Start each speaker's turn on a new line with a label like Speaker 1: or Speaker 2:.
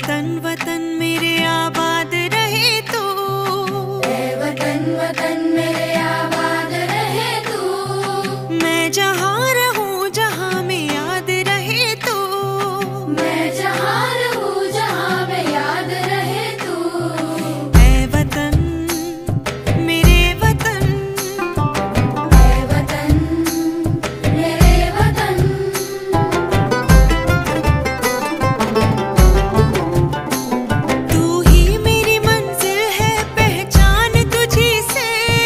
Speaker 1: वतन वतन मेरे आबाद रहे तू,
Speaker 2: वतन वतन मेरे आबाद रहे तू।
Speaker 1: मैं जहाँ